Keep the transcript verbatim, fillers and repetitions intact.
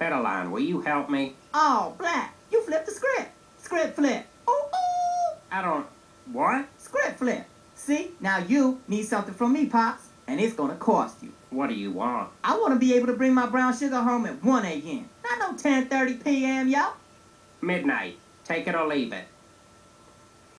Federline, will you help me? Oh, Black, you flipped the script. Script flip. Ooh, ooh. I don't... What? Script flip. See, now you need something from me, Pops, and it's gonna cost you. What do you want? I want to be able to bring my brown sugar home at one a m Not no ten thirty p m, yo. Midnight. Take it or leave it.